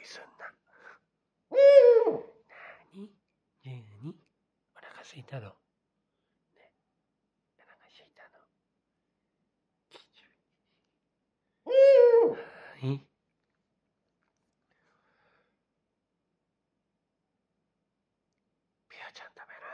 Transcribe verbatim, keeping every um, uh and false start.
りすんな。なに？じゅうに？お腹すいたの？ね、お腹すいたの？はい。ピアちゃん食べる？